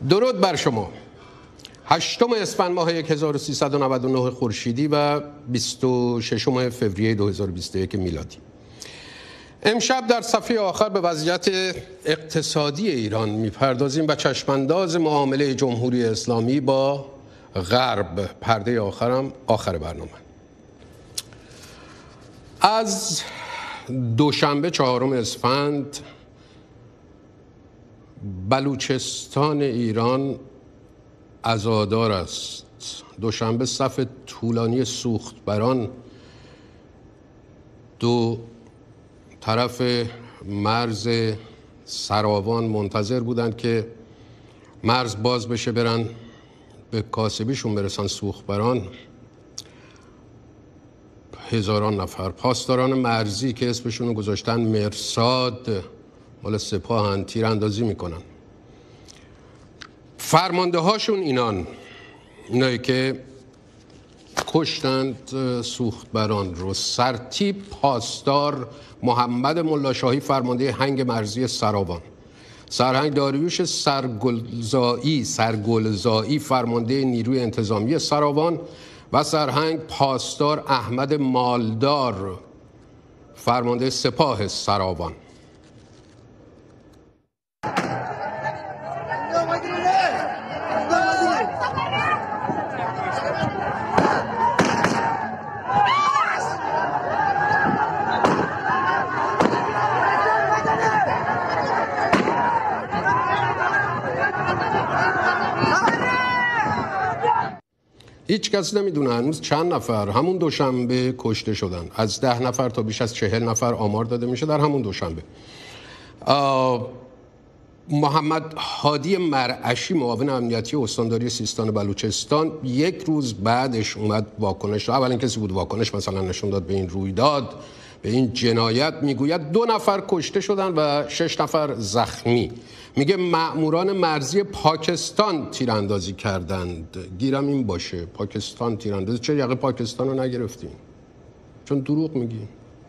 درود بر شما. 8 اسفند ماه 1399 خورشیدی و 26 فوریه 2021 میلادی. امشب در صفحه آخر به وضعیت اقتصادی ایران میپردازیم و چشمانداز معامله جمهوری اسلامی با غرب، پرده آخرم آخر برنامه. از دوشنبه 4 اسفند بلوچستان ایران عزادار است. دوشنبه صف طولانی سوختبران دو طرف مرز سراوان منتظر بودند که مرز باز بشه برن به کاسبیشون برسن. سوختبران هزاران نفر پاسداران مرزی که اسمشون رو گذاشتن مرصاد، مال سپاهن، تیراندازی میکنن. فرمانده هاشون اینایی که کشتند سوختبران رو. سرتیپ پاسدار محمد ملاشاهی، فرمانده هنگ مرزی سراوان. سرهنگ داریوش سرگلزایی فرمانده نیروی انتظامی سراوان و سرهنگ پاسدار احمد مالدار فرمانده سپاه سراوان. هیچ کس نمیدونه هنوز چند نفر همون دوشنبه کشته شدن. از 10 نفر تا بیش از 40 نفر آمار داده میشه در همون دوشنبه. محمد هادی مرعشی، معاون امنیتی استانداری سیستان بلوچستان، یک روز بعدش اومد واکنش. اولین کسی بود واکنش مثلا نشون داد به این رویداد، به این جنایت. میگوید 2 نفر کشته شدن و 6 نفر زخمی. میگه مأموران مرزی پاکستان تیراندازی کردند. گیرم این باشه، پاکستان تیراندازی. چه یقه پاکستان رو نگرفتیم؟ چون دروغ میگیم.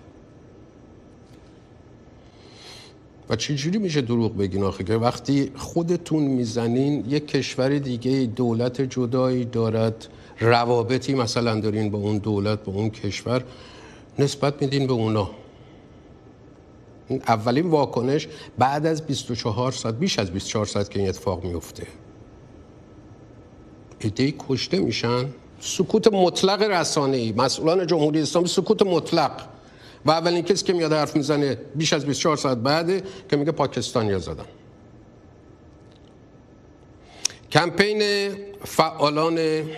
و چجوری میشه دروغ بگین آخه که وقتی خودتون میزنین یک کشور دیگه دولت جدایی دارد، روابطی مثلا دارین با اون دولت، با اون کشور، نسبت میدین به اونا. این اولین واکنش بعد از 24 ساعت، بیش از 24 ساعت که این اتفاق میفته. عده‌ای کشته میشن. سکوت مطلق رسانه‌ای، مسئولان جمهوری اسلامی سکوت مطلق. و اولین کسی که میاد حرف میزنه بیش از 24 ساعت بعده که میگه پاکستانیا زدن. کمپین فعالان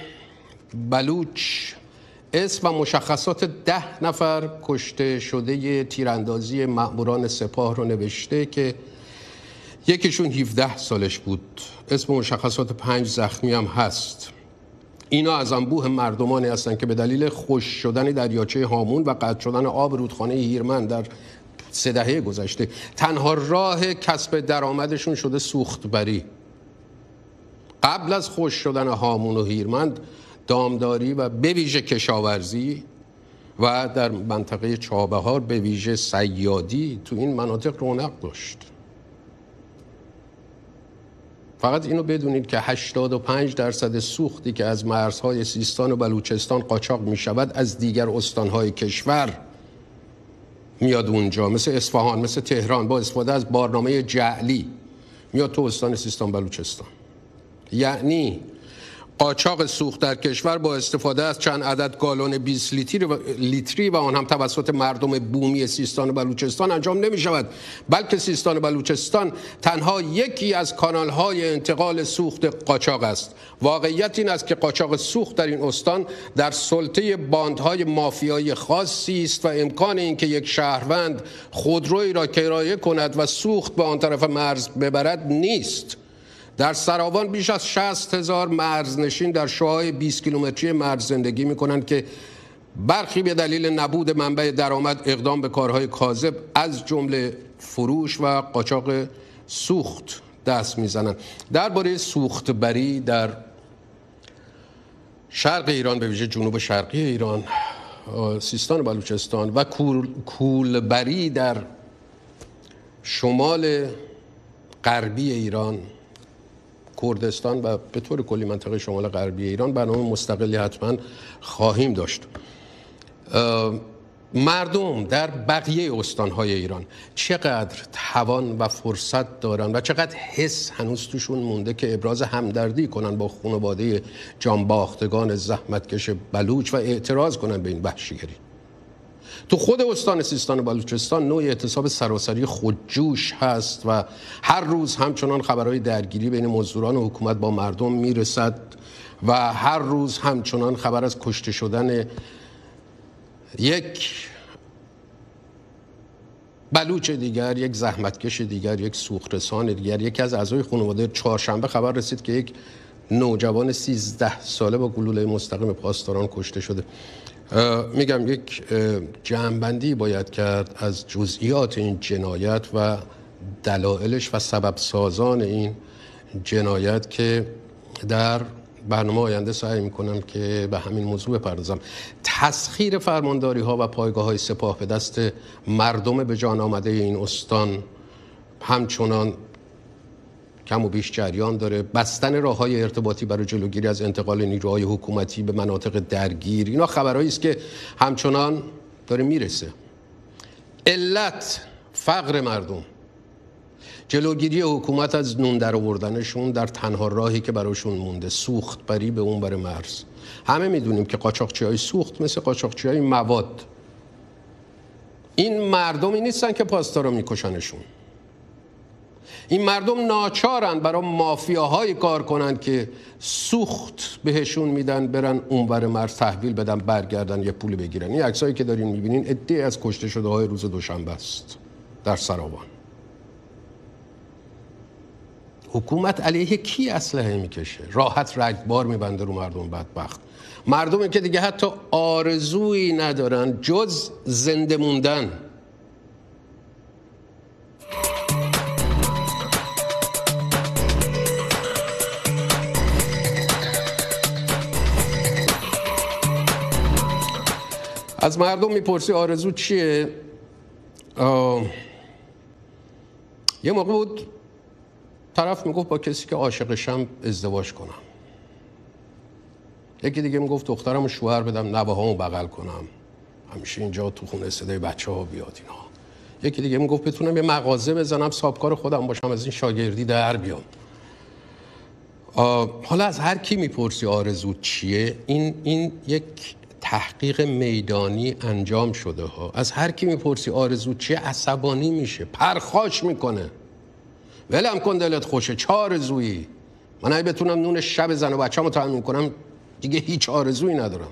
بلوچ اسم و مشخصات 10 نفر کشته شده تیراندازی مأموران سپاه رو نوشته که یکیشون 17 سالش بود. اسم و مشخصات 5 زخمی هم هست. اینا از انبوه مردمانی هستند که به دلیل خشک شدن دریاچه هامون و قطع شدن آب رودخانه هیرمند در 3 دهه گذشته تنها راه کسب درآمدشون شده سوختبری. قبل از خشک شدن هامون و هیرمند دامداری و به ویژه کشاورزی و در منطقه چابهار به ویژه صیادی تو این مناطق رونق داشت. فقط اینو بدونید که 85% سوختی که از مرزهای سیستان و بلوچستان قاچاق می شود از دیگر استانهای کشور میاد اونجا، مثل اصفهان، مثل تهران، با استفاده از بارنامه جعلی میاد تو استان سیستان بلوچستان. یعنی قاچاق سوخت در کشور با استفاده از چند عدد گالون 20 لیتری و آن هم توسط مردم بومی سیستان و بلوچستان انجام نمی شود، بلکه سیستان و بلوچستان تنها یکی از کانال‌های انتقال سوخت قاچاق است. واقعیت این است که قاچاق سوخت در این استان در سلطه باندهای مافیایی خاصی است و امکان اینکه یک شهروند خودرویی را کرایه کند و سوخت به آن طرف مرز ببرد نیست. در سراوان بیش از 60,000 مرزنشین در شعاع 20 کیلومتری مرز زندگی می‌کنند که برخی به دلیل نبود منبع درآمد اقدام به کارهای کاذب از جمله فروش و قاچاق سوخت دست می‌زنند. درباره سوختبری در شرق ایران، به ویژه جنوب شرقی ایران، سیستان و بلوچستان، و کولبری در شمال غربی ایران کردستان و به طور کلی منطقه شمال غربی ایران برنامه مستقلی حتما خواهیم داشت. مردم در بقیه استانهای ایران چقدر توان و فرصت دارن و چقدر حس هنوز توشون مونده که ابراز همدردی کنن با خانواده جانباختگان زحمتکش بلوچ و اعتراض کنن به این وحشیگری. تو خود استان سیستان و بلوچستان نوع اعتصاب سراسری خودجوش هست و هر روز همچنان خبرهای درگیری بین مزدوران و حکومت با مردم میرسد و هر روز همچنان خبر از کشته شدن یک بلوچ دیگر، یک زحمتکش دیگر، یک سوخترسان دیگر، یکی از اعضای خانواده. چهارشنبه خبر رسید که یک نوجوان 13 ساله با گلوله مستقیم پاسداران کشته شده. میگم یک جمع‌بندی باید کرد از جزئیات این جنایت و دلایلش و سبب سازان این جنایت که در برنامه آینده سعی میکنم که به همین موضوع بپردازم. تسخیر فرمانداری ها و پایگاه های سپاه به دست مردم به جان آمده این استان همچنان کم و بیش جریان داره. بستن راه‌های ارتباطی برای جلوگیری از انتقال نیروهای حکومتی به مناطق درگیر، اینا خبرهایی است که همچنان داره میرسه. علت فقر مردم، جلوگیری حکومت از نون در آوردنشون در تنها راهی که براشون مونده، سوخت بری به اون بر مرز. همه میدونیم که قاچاقچی‌های سوخت مثل قاچاقچی‌های مواد، این مردمی نیستن که پاسدارا میکشنشون. این مردم ناچارن برای مافیاهایی کار کنن که سوخت بهشون میدن، برن اونور مرز تحویل بدن، برگردن یه پول بگیرن. این عکسایی که دارین میبینین عده‌ای از کشته شده های روز دوشنبه است در سراوان. حکومت علیه کی اسلحه میکشه؟ راحت رگبار میبنده رو مردم بدبخت، مردمی که دیگه حتی آرزویی ندارن جز زنده موندن. از مردم میپرسی آرزو چیه؟ یه موقع بود طرف میگفت با کسی که عاشقشم ازدواج کنم، یکی دیگه میگفت دخترمو شوهر بدم، نوه‌هامو بغل کنم، همیشه اینجا تو خونه صدای بچه‌ها بیاد اینا. یکی دیگه میگفت بتونم یه مغازه بزنم، صاحبکار خودم باشم، از این شاگردی در بیام. حالا از هر کی میپرسی آرزو چیه، این یک تحقیق میدانی انجام شده ها. از هر کی میپرسی آرزو چیه عصبانی میشه، پرخاش میکنه. ولم کن دلت خوشه، چه آرزویی؟ من اگه بتونم نون شب زن و بچه‌مو تامین کنم دیگه هیچ آرزویی ندارم.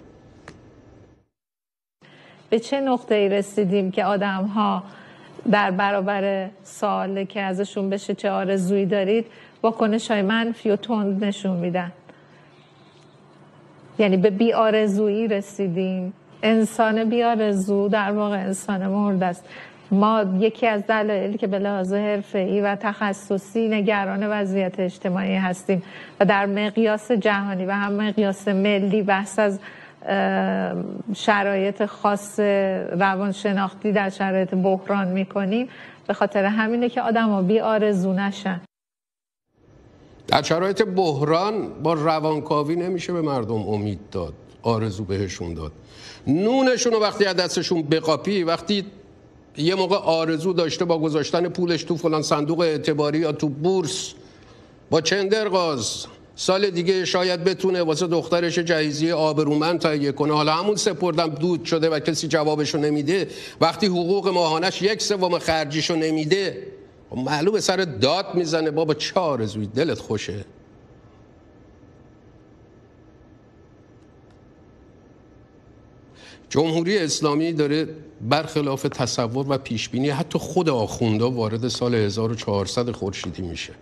به چه نقطه‌ای رسیدیم که آدم‌ها در برابر سوالی که ازشون بشه چه آرزویی دارید واکنش‌های منفی و تند نشون میدن؟ یعنی به بی آرزویی رسیدیم. انسان بی آرزو در واقع انسان مرده است. ما یکی از دلایلی که به لحاظ حرفه‌ای و تخصصی نگران وضعیت اجتماعی هستیم و در مقیاس جهانی و هم مقیاس ملی بحث از شرایط خاص روانشناختی در شرایط بحران میکنیم، به خاطر همینه که آدم‌ها بی آرزو نشن. در شرایط بحران با روانکاوی نمیشه به مردم امید داد، آرزو بهشون داد. نونشون رو وقتی از دستشون بقاپی، وقتی یه موقع آرزو داشته با گذاشتن پولش تو فلان صندوق اعتباری یا تو بورس با چندرغاز سال دیگه شاید بتونه واسه دخترش جهیزیه آبرومند تهیه کنه، حالا همون سپردم دود شده و کسی جوابشو نمیده، وقتی حقوق ماهانش 1/3 خرجیشو نمیده، معلومه سر داد میزنه. بابا چه آرزویی؟ دلت خوشه؟ جمهوری اسلامی داره برخلاف تصور و پیشبینی حتی خود آخوندا وارد سال 1400 خورشیدی میشه.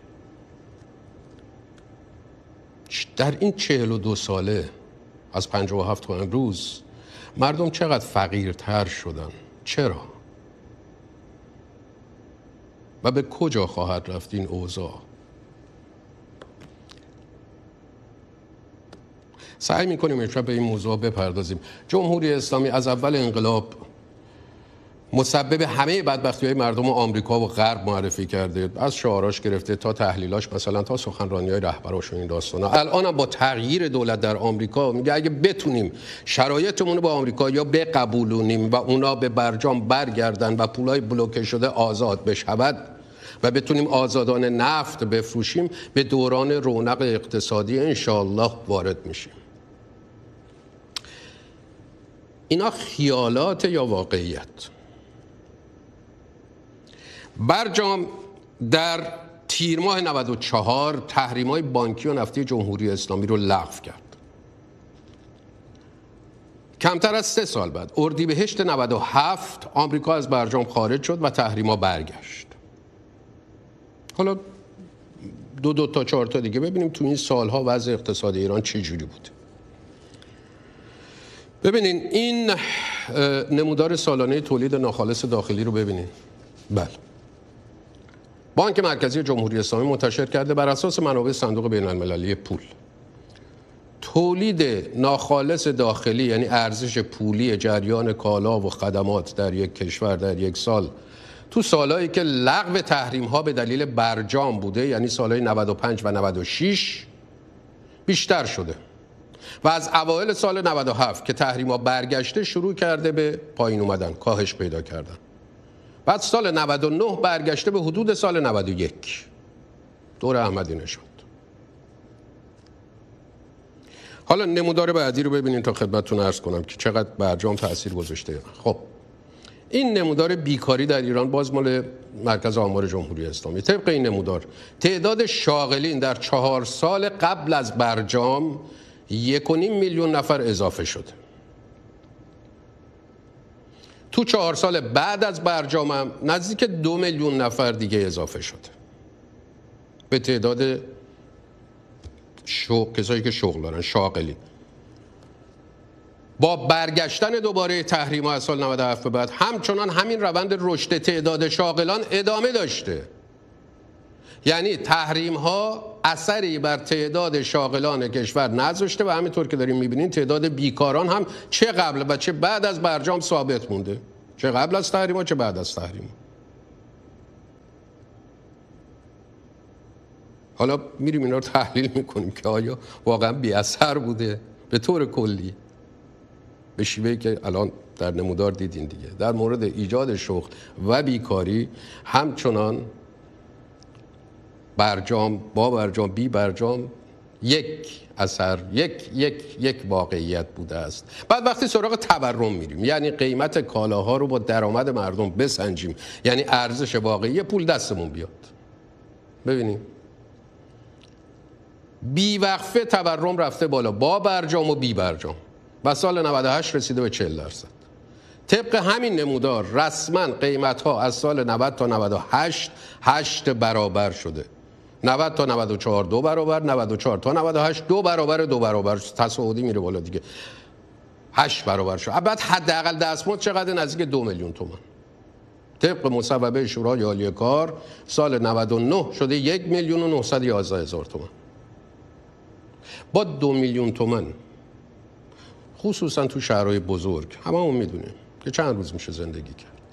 در این 42 ساله از 57 تا امروز مردم چقدر فقیرتر شدن؟ چرا؟ و به کجا خواهد رفت این اوضاع؟ سعی میکنیم امشب به این موضوع بپردازیم. جمهوری اسلامی از اول انقلاب مسبب همه بدبختی‌های مردم آمریکا و غرب معرفی کرده، از شعاراش گرفته تا تحلیلاش، مثلا تا سخنرانی‌های رهبراش و این داستانا. الان هم با تغییر دولت در آمریکا میگه اگه بتونیم شرایطمون رو با آمریکایی‌ها بقبولونیم و اونا به برجام برگردن و پولای بلوکه شده آزاد بشود و بتونیم آزادانه نفت بفروشیم، به دوران رونق اقتصادی انشاءالله وارد میشیم. اینا خیالات یا واقعیت؟ برجام در تیر ماه 94 تحریم‌های بانکی و نفتی جمهوری اسلامی رو لغو کرد. کمتر از 3 سال بعد، اردیبهشت 97، آمریکا از برجام خارج شد و تحریم‌ها برگشت. حالا 2 تا 4 تا دیگه ببینیم تو این سالها وضع اقتصاد ایران چه جوری بود. ببینین این نمودار سالانه تولید ناخالص داخلی رو ببینین. بله. بانک مرکزی جمهوری اسلامی منتشر کرده بر اساس منابع صندوق بین المللی پول، تولید ناخالص داخلی یعنی ارزش پولی جریان کالا و خدمات در یک کشور در یک سال تو سالهایی که لغو تحریم ها به دلیل برجام بوده، یعنی سالهای 95 و 96، بیشتر شده و از اوایل سال 97 که تحریم ها برگشته شروع کرده به پایین اومدن، کاهش پیدا کردن. بعد سال 99 برگشته به حدود سال 91، دور احمدی نژاد. حالا نمودار بعدی رو ببینید تا خدمتتون عرض کنم که چقدر برجام تأثیر گذاشته. خب این نمودار بیکاری در ایران باز مال مرکز آمار جمهوری اسلامی. طبق این نمودار تعداد شاغلین در 4 سال قبل از برجام 1.5 میلیون نفر اضافه شده. تو 4 سال بعد از برجام هم نزدیک 2 میلیون نفر دیگه اضافه شده به تعداد کسایی که شغل دارن، شاغلین. با برگشتن دوباره تحریم ها از سال 97 به بعد همچنان همین روند رشد تعداد شاغلان ادامه داشته. یعنی تحریم ها اثری بر تعداد شاغلان کشور نذاشته و همینطور که داریم میبینین تعداد بیکاران هم چه قبل و چه بعد از برجام ثابت مونده، چه قبل از تحریم ها چه بعد از تحریم ها. حالا میریم اینا رو تحلیل میکنیم که آیا واقعا بی اثر بوده به طور کلی، به شیوهی که الان در نمودار دیدین دیگه. در مورد ایجاد شغل و بیکاری همچنان برجام با برجام بی برجام یک اثر، یک واقعیت بوده است. بعد وقتی سراغ تورم میریم، یعنی قیمت کالاها رو با درآمد مردم بسنجیم، یعنی ارزش واقعی پول دستمون بیاد، ببینیم بی وقفه تورم رفته بالا با برجام و بی برجام و سال 98 رسیده به 40%. طبق همین نمودار رسما قیمت ها از سال 90 تا 98 8 برابر شده. 90 تا 94 2 برابر، 94 تا 98 2 برابر، تصاعدی میره بالا دیگه، 8 برابر شد. بعد حداقل دستمزد چقدر؟ نزدیک 2 میلیون تومان. طبق مصوبه شورای عالی کار سال 99 شده 1 میلیون و 911 هزار تومان. با 2 میلیون تومان خصوصا تو شهرهای بزرگ هممون میدونیم که چند روز میشه زندگی کرد.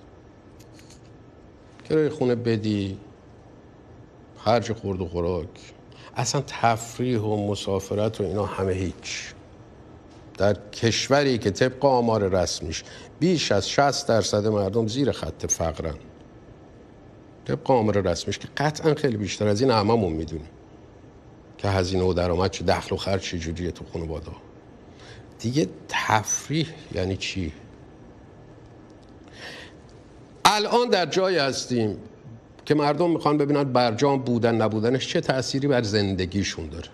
کرایه خونه بدی، خرج خورد و خوراک، اصلا تفریح و مسافرت و اینا همه هیچ. در کشوری که طبق آمار رسمیش بیش از 60% مردم زیر خط فقرن، طبق آمار رسمیش که قطعا خیلی بیشتر از این هممون میدونیم که هزینه و درآمد چه، دخل و خرج چجوریه تو خانواده. دیگه تفریح یعنی چی؟ الان در جایی هستیم که مردم میخوان ببینن برجام بودن نبودنش چه تأثیری بر زندگیشون داره.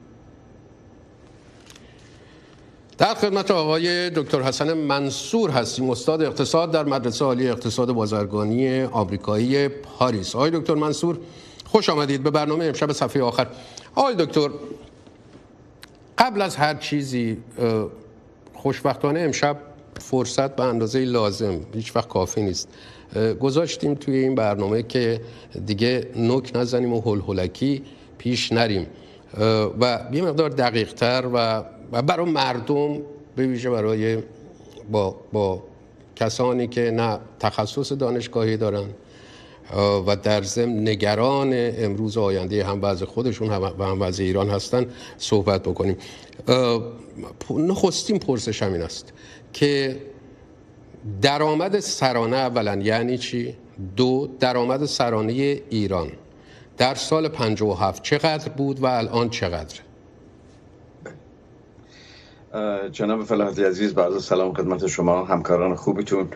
در خدمت آقای دکتر حسن منصور هستیم، استاد اقتصاد در مدرسه عالی اقتصاد بازرگانی آمریکایی پاریس. آقای دکتر منصور خوش آمدید به برنامه امشب صفحه آخر. آقای دکتر، قبل از هر چیزی خوشبختانه امشب فرصت به اندازه لازم، هیچ وقت کافی نیست، گذاشتیم توی این برنامه که دیگه نوک نزنیم و هلهلکی پیش نریم و یه مقدار دقیق تر و برای مردم، به ویژه برای با کسانی که نه تخصص دانشگاهی دارن و در ضمن نگران امروز آینده هم وضع خودشون و هم وضع ایران هستن صحبت بکنیم. نخستین پرسشم این است که درآمد سرانه اولا یعنی چی؟ دو، درآمد سرانه ایران در سال 57 چقدر بود و الان چقدر؟ جناب فلاحتی عزیز، با عرض سلام خدمت شما، همکاران خوبتون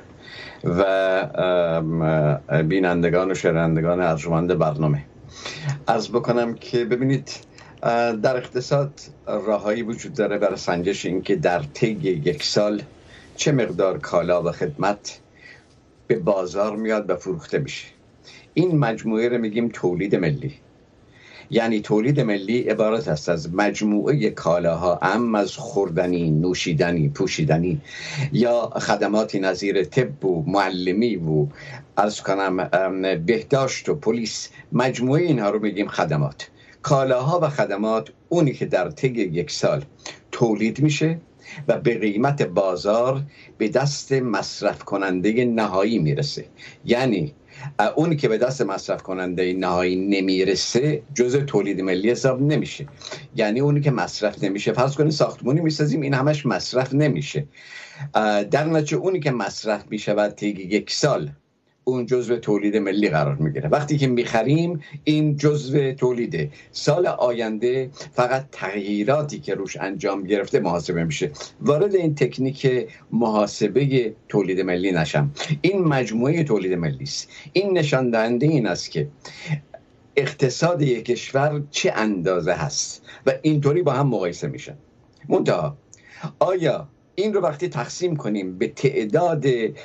و بینندگان و شنوندگان ارجمند برنامه. عرض بکنم که ببینید، در اقتصاد راههایی وجود داره برای سنجش این که در طی یک سال چه مقدار کالا و خدمت به بازار میاد و فروخته میشه. این مجموعه رو میگیم تولید ملی. یعنی تولید ملی عبارت است از مجموعه کالاها، از خوردنی، نوشیدنی، پوشیدنی یا خدماتی نظیر طب و معلمی و عرض کنم بهداشت و پلیس. مجموعه اینها رو میگیم خدمات. کالاها و خدمات اونی که در طی یک سال تولید میشه و به قیمت بازار به دست مصرف کننده نهایی میرسه. یعنی اونی که به دست مصرف کننده نهایی نمیرسه جزء تولید ملی حساب نمیشه. یعنی اونی که مصرف نمیشه، فرض کنید ساختمانی میسازیم، این همش مصرف نمیشه. در نتیجه اونی که مصرف میشه و طی یک سال اون جزء تولید ملی قرار میگیره. وقتی که میخریم این جزء تولیده. سال آینده فقط تغییراتی که روش انجام گرفته محاسبه میشه. وارد این تکنیک محاسبه تولید ملی نشم. این مجموعه تولید ملی است. این نشان دهنده این است که اقتصاد یک کشور چه اندازه هست و اینطوری با هم مقایسه میشن. منتها آیا این رو وقتی تقسیم کنیم به تعداد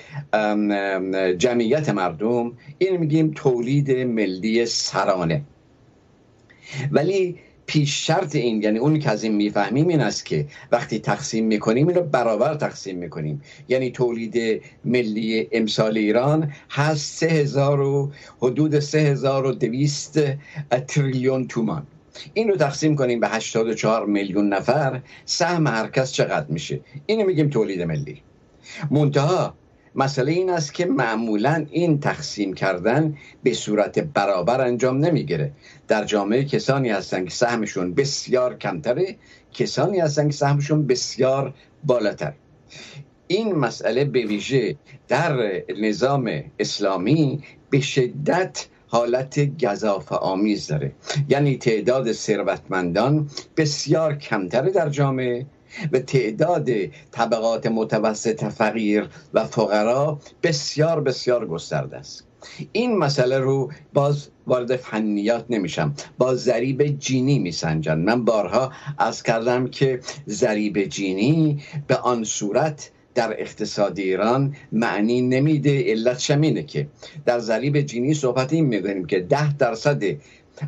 جمعیت مردم، این میگیم تولید ملی سرانه. ولی پیش شرط این، یعنی اون که از این میفهمیم، این است که وقتی تقسیم میکنیم این رو برابر تقسیم میکنیم. یعنی تولید ملی امسال ایران هست حدود 3200 تریلیون تومان. این رو تقسیم کنیم به 84 میلیون نفر، سهم هر کس چقدر میشه؟ اینو میگیم تولید ملی. منتها مسئله این است که معمولا این تقسیم کردن به صورت برابر انجام نمیگیره. در جامعه کسانی هستن که سهمشون بسیار کمتره، کسانی هستن که سهمشون بسیار بالاتر. این مسئله به ویژه در نظام اسلامی به شدت حالت گزافه آمیز داره. یعنی تعداد ثروتمندان بسیار کمتره در جامعه و تعداد طبقات متوسط، فقیر و فقرا بسیار بسیار گسترده است. این مسئله رو باز وارد فنیات نمیشم، با ضریب جینی میسنجن. من بارها عرض کردم که ضریب جینی به آن صورت در اقتصاد ایران معنی نمیده. علت شمینه که در ضریب جینی صحبت این میکنیم که 10%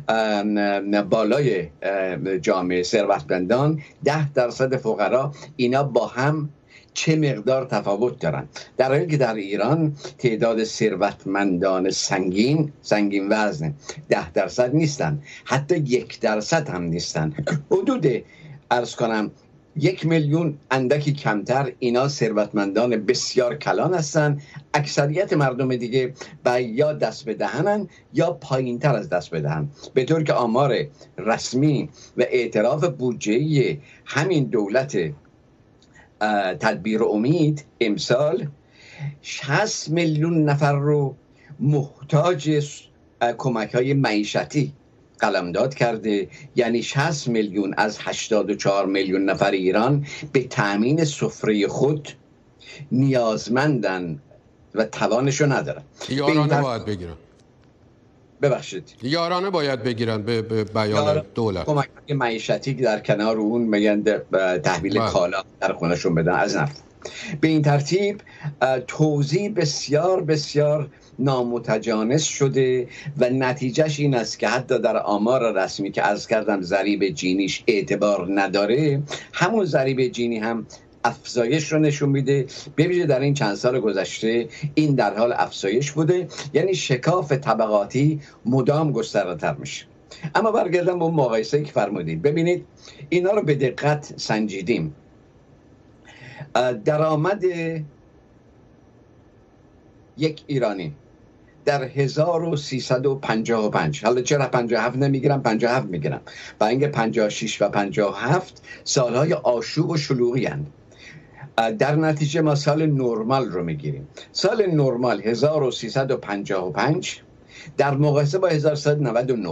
بالای جامعه ثروتمندان، 10% فقرا، اینا با هم چه مقدار تفاوت دارن. در حالی که در ایران تعداد ثروتمندان سنگین وزن 10% نیستن، حتی 1% هم نیستن. حدود عرض کنم 1 میلیون اندکی کمتر اینا ثروتمندان بسیار کلان هستن. اکثریت مردم دیگه یا دست به دهنن یا پایین تر از دست به دهن، به طور که آمار رسمی و اعتراف بودجه‌ای همین دولت تدبیر امید امسال 60 میلیون نفر رو محتاج کمک‌های معیشتی قلمداد کرده. یعنی 60 میلیون از 84 میلیون نفر ایران به تأمین سفره خود نیازمندن و توانشو ندارن. یارانه باید بگیرن. ببخشید، یارانه باید بگیرن به بیان دولت. کمک معیشتی در کنار اون میگن تحویل کالا در خونهشون بدن از نفت. به این ترتیب توزیع بسیار بسیار نامتجانس شده و نتیجهش این است که حتی در آمار رسمی که عرض کردم ضریب جینیش اعتبار نداره، همون ضریب جینی هم افزایش رو نشون میده. ببینید در این چند سال گذشته این در حال افزایش بوده. یعنی شکاف طبقاتی مدام گسترده‌تر میشه. اما برگردم به اون مقایسه‌ای که فرمودید، ببینید اینا رو به دقت سنجیدیم. درآمد یک ایرانی در 1355، حالا چرا 57 نمیگیرم، 57 میگیرم و اینکه 56 و 57 سالهای آشوب و شلوغی هستند. در نتیجه ما سال نرمال رو میگیریم. سال نرمال 1355 در مقایسه با 1399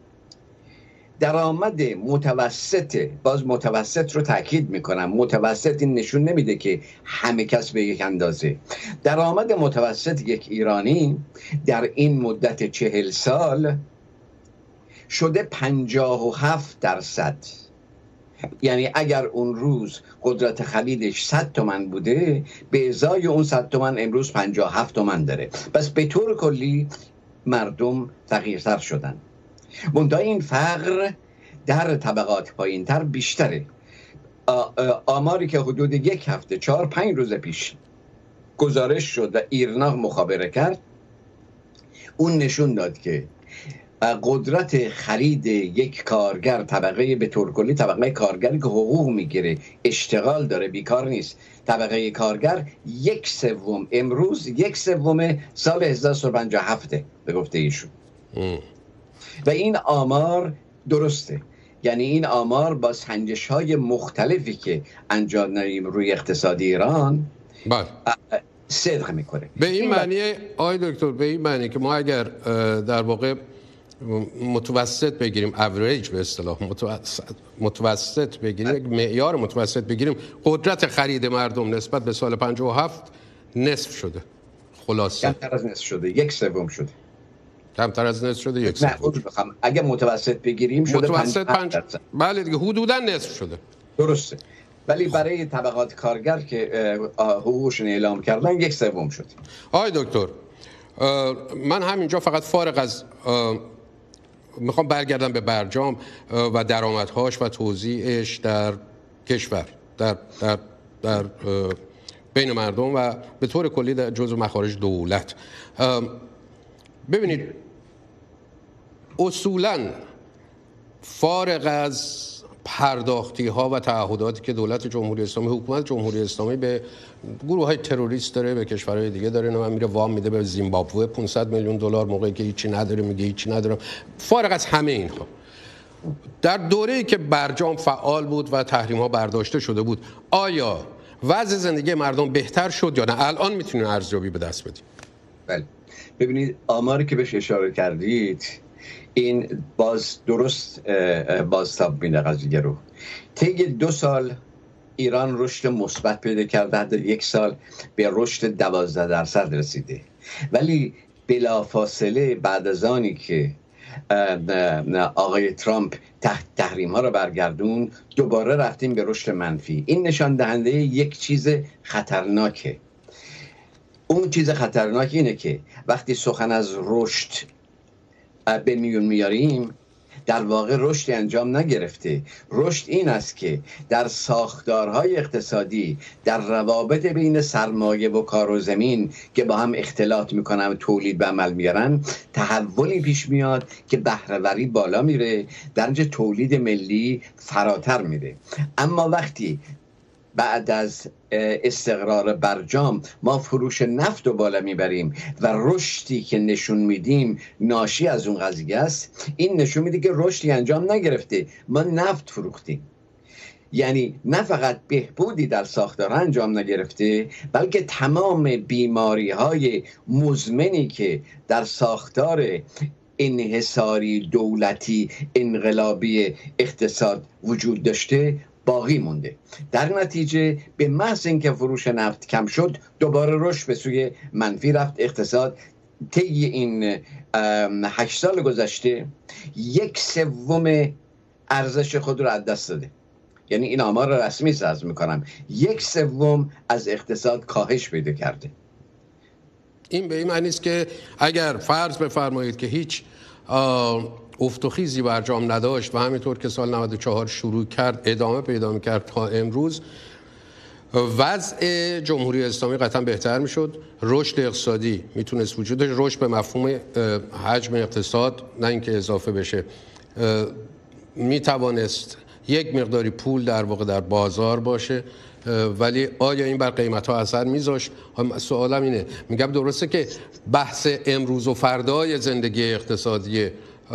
درآمد متوسط، باز متوسط رو تاکید میکنم، متوسط این نشون نمیده که همه کس به یک اندازه، درآمد متوسط یک ایرانی در این مدت 40 سال شده 57%. یعنی اگر اون روز قدرت خریدش 100 تومن بوده، به ازای اون 100 تومن امروز 57 تومن داره. پس به طور کلی مردم فقیرتر شدن. منتها این فقر در طبقات پایینتر بیشتره. آماری که حدود یک هفته 4-5 روز پیش گزارش شد و ایرنا مخابره کرد، اون نشون داد که قدرت خرید یک کارگر، طبقه به طور کلی طبقه کارگری که حقوق میگیره، اشتغال داره، بیکار نیست، طبقه کارگر 1/3 امروز 1/3 سال 1957 به گفته ایشون. و این آمار درسته، یعنی این آمار با سنجش‌های مختلفی که انجام دادیم روی اقتصادی ایران صدق میکنه. به این معنی آقای دکتر، به این معنی که ما اگر در واقع متوسط بگیریم، اوریج به اصطلاح متوسط بگیریم، معیار متوسط بگیریم، قدرت خرید مردم نسبت به سال 57 نصف شده. خلاصه کمتر از نصف شده، 1/3 شده. کمتر از نصف شده، 1/3. نه اگه متوسط بگیریم شده متوسط 5%. بله دیگه، حدوداً نصف شده. درسته. ولی برای طبقات کارگر که حقوقشون اعلام کردن 1/3 شد. آقای دکتر، من همینجا فقط فارغ از میخوام برگردم به برجام و درآمدهاش و توزیعش در کشور، در بین مردم و به طور کلی در جزء مخارج دولت. ببینید اصولاً فارغ از پرداختی ها و تعهداتی که دولت جمهوری اسلامی، حکومت جمهوری اسلامی به گروه های تروریست داره، به کشورهای دیگه داره، نه میره وام میده به زیمبابوه 500 میلیون دلار موقعی که هیچی نداره، میگه هیچی ندارم. فارغ از همه اینها، در دوره‌ای که برجام فعال بود و تحریم ها برداشته شده بود، آیا وضع زندگی مردم بهتر شد یا نه؟ الان میتونید ارزیابی به دست بدید. بله، ببینید آماری که بهش اشاره کردید این باز درست بازتاب میده قضیه رو. طی 2 سال ایران رشد مثبت پیدا کرده، در 1 سال به رشد 12% رسیده، ولی بلافاصله بعد از آنی که آقای ترامپ تحریم ها رو برگردون، دوباره رفتیم به رشد منفی. این نشان دهنده یک چیز خطرناکه. اون چیز خطرناک اینه که وقتی سخن از رشد به میون میاریم، در واقع رشد انجام نگرفته. رشد این است که در ساختارهای اقتصادی، در روابط بین سرمایه و کار و زمین که با هم اختلاط میکنن و تولید به عمل میارن، تحولی پیش میاد که بهره‌وری بالا میره، درجه تولید ملی فراتر میره. اما وقتی بعد از استقرار برجام ما فروش نفت رو بالا میبریم و رشدی که نشون میدیم ناشی از اون قضیه است، این نشون میده که رشدی انجام نگرفته، ما نفت فروختیم. یعنی نه فقط بهبودی در ساختار انجام نگرفته، بلکه تمام بیماری های مزمنی که در ساختار انحصاری دولتی انقلابی اقتصاد وجود داشته باقی مونده. در نتیجه به محض اینکه فروش نفت کم شد، دوباره رشد به سوی منفی رفت. اقتصاد طی این 8 سال گذشته 1/3 ارزش خود رو از دست داده. یعنی این آمار رسمی عرض میکنم، 1/3 از اقتصاد کاهش پیدا کرده. این به این معنی است که اگر فرض بفرمایید که هیچ افت و خیزی برجام نداشت و همینطور که سال 94 شروع کرد ادامه پیدا می‌کرد تا امروز، وضع جمهوری اسلامی قطعا بهتر میشد، رشد اقتصادی میتونست وجود داشت، رشد به مفهوم حجم اقتصاد، نه اینکه اضافه بشه، میتوانست یک مقداری پول در واقع در بازار باشه، ولی آیا این بر قیمت ها اثر میذاشت؟ سوالم اینه، میگم درسته که بحث امروز و فردای زندگی اقتصادی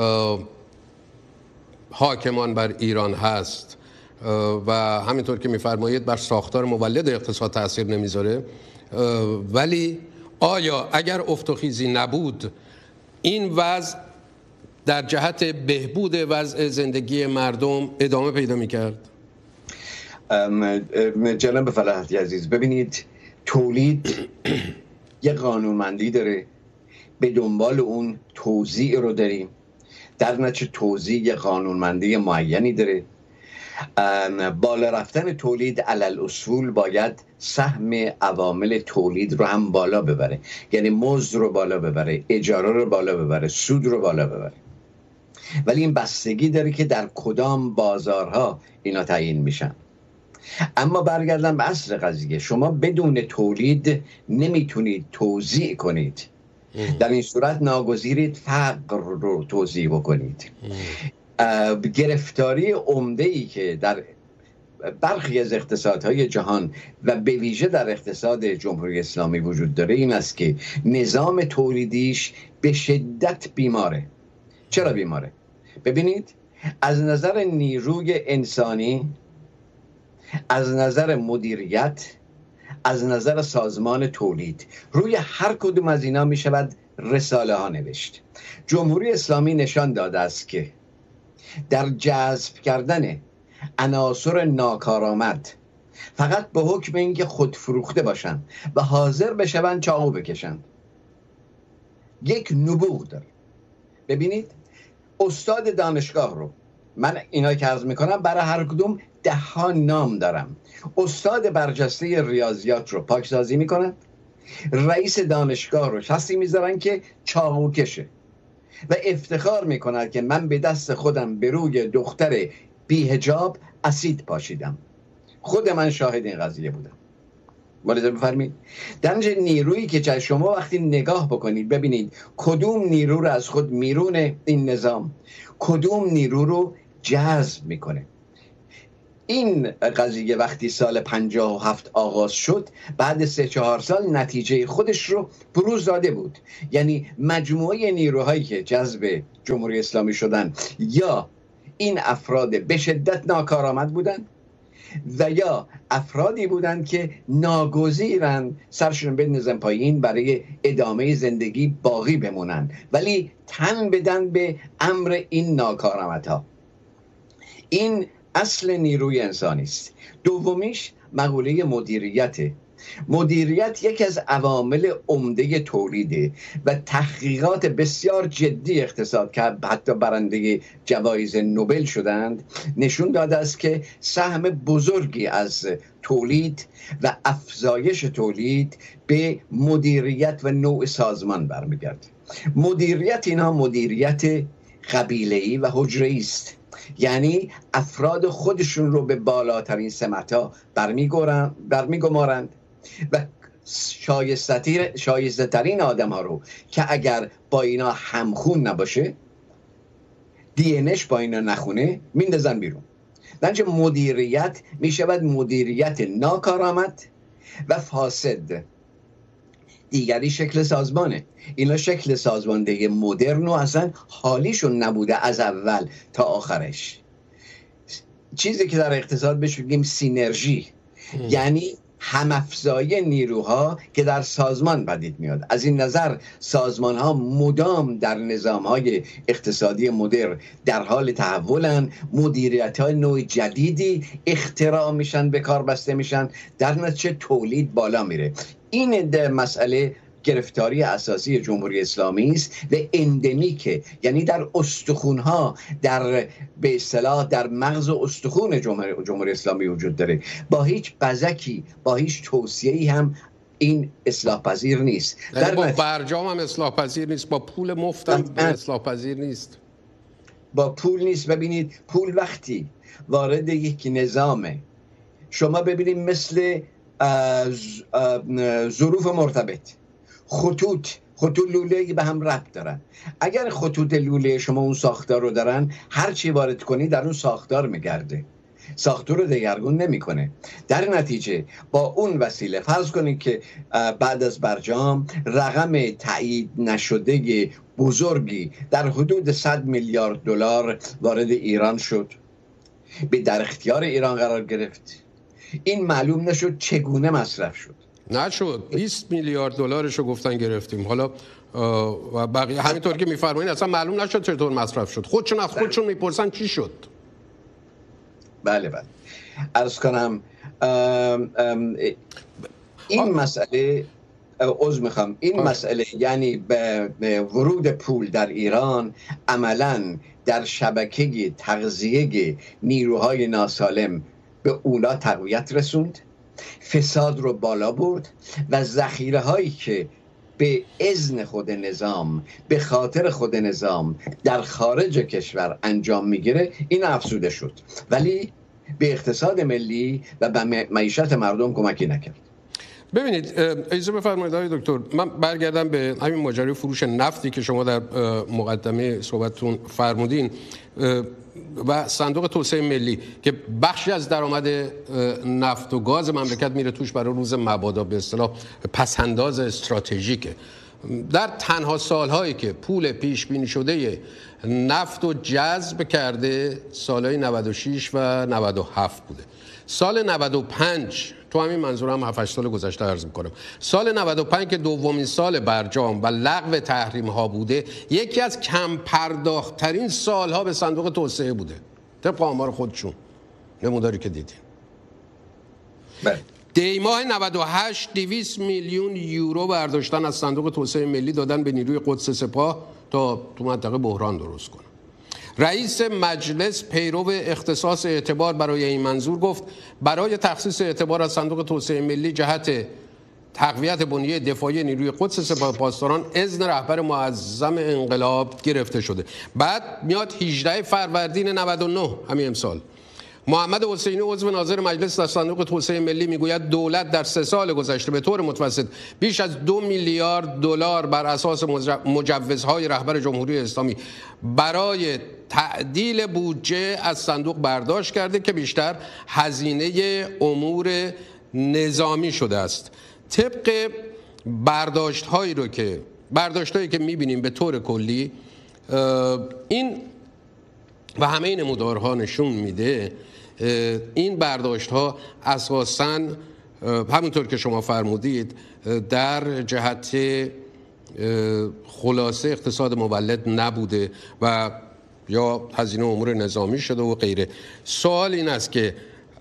حاکمان بر ایران هست و همینطور که میفرمایید بر ساختار مولد اقتصاد تاثیر نمیذاره، ولی آیا اگر افت و خیزی نبود این وضع در جهت بهبود وضع زندگی مردم ادامه پیدا میکرد؟ جناب فلاحتی عزیز، ببینید تولید یک قانونمندی داره، به دنبال اون توزیع رو داریم، در نتیجه توزیع یک قانونمندی معینی داره. بالا رفتن تولید علل اصول باید سهم عوامل تولید رو هم بالا ببره، یعنی مزد رو بالا ببره، اجاره رو بالا ببره، سود رو بالا ببره. ولی این بستگی داره که در کدام بازارها اینا تعیین میشن. اما برگردم به اصل قضیه، شما بدون تولید نمیتونید توزیع کنید. در این صورت ناگزیرید فقر رو توزیع بکنید. گرفتاری عمده‌ای که در برخی از اقتصادهای جهان و به ویژه در اقتصاد جمهوری اسلامی وجود داره این است که نظام تولیدیش به شدت بیماره. چرا بیماره؟ ببینید، از نظر نیروی انسانی، از نظر مدیریت، از نظر سازمان تولید، روی هر کدوم از اینا می شود رساله ها نوشت. جمهوری اسلامی نشان داده است که در جذب کردن عناصر ناکارآمد فقط به حکم اینکه خودفروخته باشند و حاضر بشوند چاقو بکشند یک نبوغ داره. ببینید، استاد دانشگاه رو من اینا که عرض میکنم برای هر کدوم 10 نام دارم. استاد برجسته ریاضیات رو پاکسازی میکنن، رئیس دانشگاه رو شخصی میذارن که چاقو کشه و افتخار میکند که من به دست خودم به روی دختر بی حجاب اسید پاشیدم. خود من شاهد این قضیه بودم. ملاحظه بفرمایید، در نیرویی که شما وقتی نگاه بکنید ببینید کدوم نیرو رو از خود میرون این نظام، کدوم نیرو رو جذب میکنه. این قضیه وقتی سال 57 آغاز شد، بعد 3-4 سال نتیجه خودش رو بروز داده بود. یعنی مجموعه نیروهایی که جذب جمهوری اسلامی شدن یا این افراد به شدت ناکارآمد بودن و یا افرادی بودند که ناگزیرن سرشون بندازن پایین برای ادامه زندگی باقی بمونن، ولی تن بدن به امر این ناکارآمدها. این اصل نیروی انسانی است. دومیش مقوله مدیریته. مدیریت یکی از عوامل عمده تولیده و تحقیقات بسیار جدی اقتصاد که حتی برنده جوایز نوبل شدند نشون داده است که سهم بزرگی از تولید و افزایش تولید به مدیریت و نوع سازمان برمیگرده. مدیریت اینها مدیریت قبیله‌ای و حجره‌ای است، یعنی افراد خودشون رو به بالاترین سمت‌ها برمیگمارند و شایسته ترین آدم ها رو که اگر با اینا همخون نباشه، دی ان اش با اینا نخونه، میندازن بیرون. درنچه مدیریت میشود مدیریت ناکارآمد و فاسد. دیگری شکل سازمانه. اینا شکل سازماندهی مدرن و اصلا حالیشون نبوده از اول تا آخرش. چیزی که در اقتصاد بهش میگیم سینرژی، یعنی همافزایی نیروها که در سازمان پدید میاد. از این نظر سازمان ها مدام در نظام های اقتصادی مدرن در حال تحولن، مدیریت های نوع جدیدی اختراع میشن، به کار بسته میشن، در نتیجه تولید بالا میره. این مسئله گرفتاری اساسی جمهوری اسلامی است و اندمیکه، یعنی در استخوان‌ها، در به اصطلاح در مغز و استخوان جمهوری اسلامی وجود داره. با هیچ بزکی، با هیچ توصیه‌ای هم این اصلاح پذیر نیست. با برجام هم اصلاح پذیر نیست، با پول مفت هم اصلاح پذیر نیست. با پول نیست. ببینید پول وقتی وارد یک نظامه، شما ببینید مثل ظروف مرتبط، خطوط لوله‌ای به هم ربط دارن. اگر خطوط لوله شما اون ساختار رو دارن، هر چی وارد کنی در اون ساختار میگرده. ساختار رو دگرگون نمیکنه. در نتیجه با اون وسیله فرض کنید که بعد از برجام رقم تایید نشده بزرگی در حدود 100 میلیارد دلار وارد ایران شد، در اختیار ایران قرار گرفت. این معلوم نشد چگونه مصرف شد. نشد. 20 میلیارد دلارشو گفتن گرفتیم. حالا و بقیه همینطور که میفرمایید اصلا معلوم نشد چطور مصرف شد. خودشون از خودشون میپرسن چی شد. بله عرض کنم این مسئله این مسئله یعنی به ورود پول در ایران عملاً در شبکه تغذیه نیروهای ناسالم به اونا تقویت رسوند، فساد رو بالا برد و ذخیره هایی که به اذن خود نظام، به خاطر خود نظام در خارج کشور انجام میگیره این افزوده شد، ولی به اقتصاد ملی و به معیشت مردم کمکی نکرد. ببینید اجازه بفرمایید آقای دکتر، من برگردم به همین ماجرای فروش نفتی که شما در مقدمه صحبتتون فرمودین و صندوق توسعه ملی که بخشی از درآمد نفت و گاز مملکت میره توش برای روز مبادا، به اصطلاح پسنداز استراتژیکه. در تنها سالهایی که پول پیش بینی شده نفت رو جذب کرده سالهای 96 و 97 بوده. سال 95 تو همین منظورم 7-8 سال گذشته عرض میکنم، سال 95 که دومین سال برجام و لغو تحریم ها بوده، یکی از کم پرداخت ترین سالها به صندوق توسعه بوده طبق آمار خودشون، نموداری که دیدیم. دیماه 98 200 میلیون یورو برداشتن از صندوق توسعه ملی دادن به نیروی قدس سپاه تا تو منطقه بحران درست کنه. رئیس مجلس پیرو اختصاص اعتبار برای این منظور گفت برای تخصیص اعتبار از صندوق توسعه ملی جهت تقویت بنیه دفاعی نیروی قدس سپاه پاسداران اذن رهبر معظم انقلاب گرفته شده. بعد میاد 18 فروردین 99 همین امسال، محمد حسینی عضو ناظر مجلس در صندوق توسعه ملی میگوید دولت در 3 سال گذشته به طور متوسط بیش از 2 میلیارد دلار بر اساس مجوزهای رهبر جمهوری اسلامی برای تعدیل بودجه از صندوق برداشت کرده که بیشتر هزینه امور نظامی شده است. طبق برداشت‌هایی که می‌بینیم به طور کلی این و همه نمودارها نشون میده این برداشت‌ها اساساً همونطور که شما فرمودید در جهت خلاصه اقتصاد مولد نبوده و یا هزینه امور نظامی شده و غیره. سوال این است که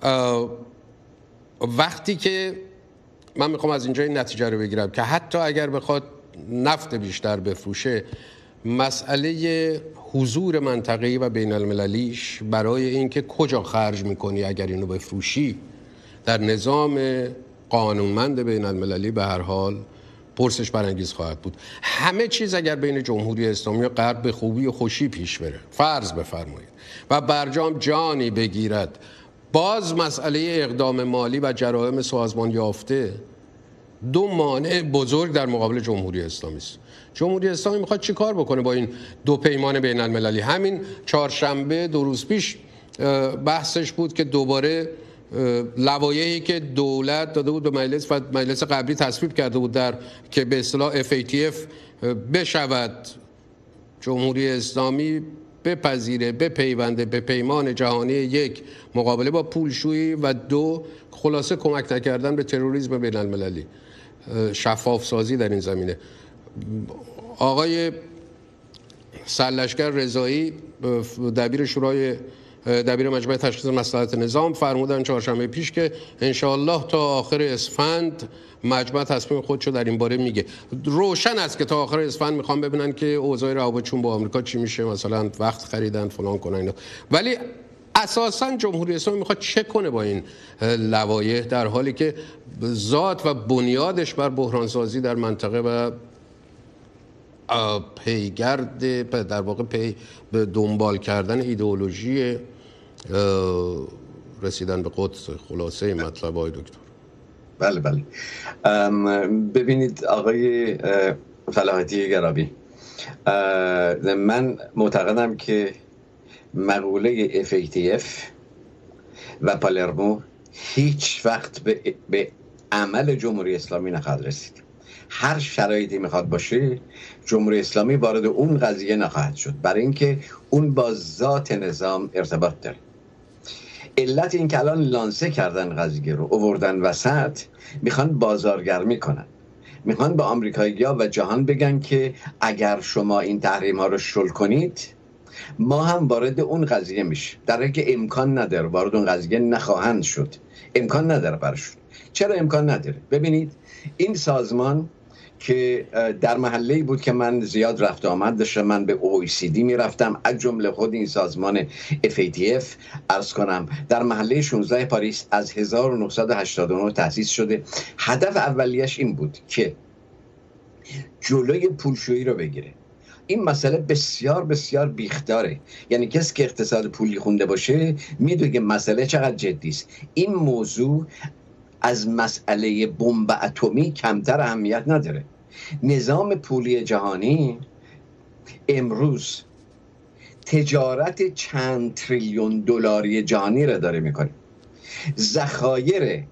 وقتی که من میخوام از اینجا این نتیجه رو بگیرم که حتی اگر بخواد نفت بیشتر بفروشه، مسئله حضور منطقه‌ای و بین المللیش برای اینکه کجا خرج میکنی اگر اینو بفروشی در نظام قانونمند بین المللی به هر حال پرسش برانگیز خواهد بود. همه چیز اگر بین جمهوری اسلامی و غرب به خوبی و خوشی پیش بره، فرض بفرمایید و برجام جانی بگیرد، باز مسئله اقدام مالی و جرائم سازمان یافته 2 مانع بزرگ در مقابل جمهوری اسلامی است. جمهوری اسلامی میخواد چی کار بکنه با این 2 پیمان بین المللی؟ همین چهارشنبه 2 روز پیش بحثش بود که دوباره لوایحی که دولت داده بود به مجلس و مجلس قبلی تصویب کرده بود در که به اصطلاح FATF بشود، جمهوری اسلامی بپذیره، بپیونده به پیمان جهانی 1 مقابله با پولشویی و 2 خلاصه کمک نکردن به تروریسم بین المللی، شفاف سازی در این زمینه. آقای سرلشکر رضایی دبیر مجمع تشخیص مصلحت نظام فرمودن چهارشنبه پیش که انشاءالله تا آخر اسفند مجمع تصمیم خودشو در این باره میگه. روشن است که تا آخر اسفند میخوام ببینن که اوضاع روابطشون با آمریکا چی میشه، مثلا وقت خریدن فلان کنن اینا. ولی اساساً جمهوری اسلامی میخواد چه کنه با این لوایح در حالی که ذات و بنیادش بر بحرانسازی در منطقه و پیگرد در واقع به دنبال کردن ایدئولوژی رسیدن به قدس. خلاصه مطلب آقای دکتر. بله ببینید آقای فلاحتی گرامی، من معتقدم که مقوله FATF و پالرمو هیچ وقت به عمل جمهوری اسلامی نخواهد رسید. هر شرایطی میخواد باشه جمهوری اسلامی وارد اون قضیه نخواهد شد، برای اینکه اون با ذات نظام ارتباط داره. علت این که الان لانسه کردن قضیه رو آوردن وسط، میخوان بازارگرمی کنن، میخوان به آمریکایی‌ها و جهان بگن که اگر شما این تحریم ها رو شل کنید ما هم وارد اون قضیه میشه، در حالی که امکان نداره وارد اون قضیه نخواهند شد. امکان نداره براشون. چرا امکان نداره؟ ببینید این سازمان که در محله‌ای بود که من زیاد رفت آمد داشتم، من به OECD میرفتم، از جمله خود این سازمان FATF عرض کنم در محله 16 پاریس از 1989 تأسیس شده. هدف اولیش این بود که جلوی پولشویی رو بگیره. این مسئله بسیار بسیار بیخداره، یعنی کسی که اقتصاد پولی خونده باشه میدونه که مسئله چقدر جدی است. این موضوع از مسئله بمب اتمی کمتر اهمیت نداره. نظام پولی جهانی امروز تجارت چند تریلیون دلاری جهانی را داره میکنه. ذخایر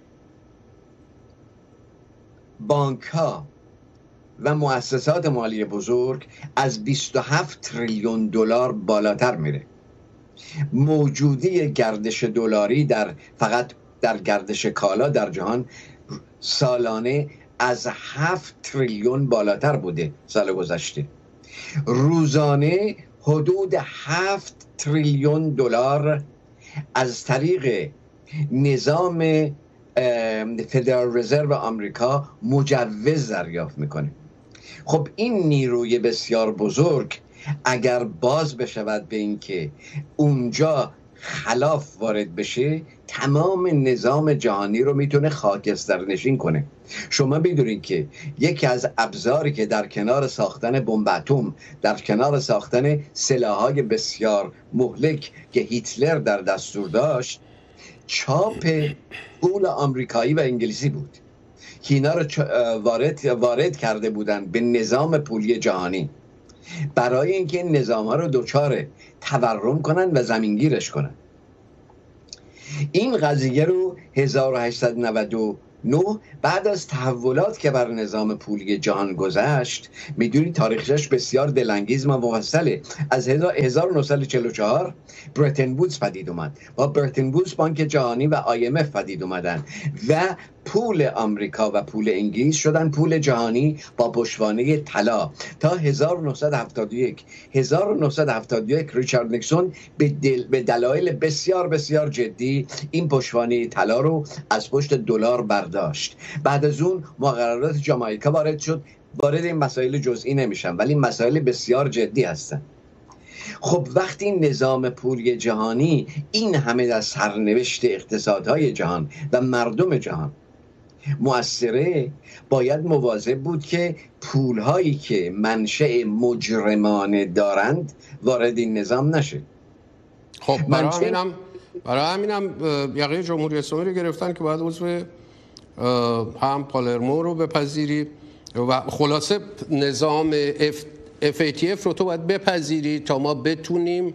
بانک ها و مؤسسات مالی بزرگ از 27 تریلیون دلار بالاتر میره. موجودی گردش دلاری فقط در گردش کالا در جهان سالانه از 7 تریلیون بالاتر بوده سال گذشته. روزانه حدود 7 تریلیون دلار از طریق نظام فدرال رزرو آمریکا مجوز دریافت میکنه. خب این نیروی بسیار بزرگ اگر باز بشود به این که اونجا خلاف وارد بشه، تمام نظام جهانی رو میتونه خاکستر نشین کنه. شما میدونید که یکی از ابزاری که در کنار ساختن بمب اتم، در کنار ساختن سلاح‌های بسیار مهلک که هیتلر در دستور داشت، چاپ پول آمریکایی و انگلیسی بود که اینا رو وارد کرده بودن به نظام پولی جهانی برای اینکه این نظام‌ها رو دچار تورم کنن و زمینگیرش کنن. این قضیه رو 1899 بعد از تحولات که بر نظام پولی جهان گذشت، میدونید تاریخش بسیار دلانگیز و مفصله. از 1944 برتن وودز پدید اومد، با برتن وودز بانک جهانی و IMF پدید اومدن و پول آمریکا و پول انگلیس شدن پول جهانی با پشتوانه طلا تا 1971. 1971 ریچارد نیکسون به دلایل بسیار بسیار جدی این پشتوانه طلا رو از پشت دلار برداشت. بعد از اون مقررات جامائیکا وارد شد. وارد این مسائل جزئی نمیشم، ولی مسائل بسیار جدی هستن. خب وقتی نظام پولی جهانی این همه در سرنوشت اقتصادهای جهان و مردم جهان مؤثره، باید مواظب بود که پولهایی که منشأ مجرمانه دارند وارد این نظام نشه. خب برای همینم یقه جمهوری اسلامی رو گرفتن که باید عضو هم پالرمو رو بپذیری و خلاصه نظام FATF رو تو باید بپذیری تا ما بتونیم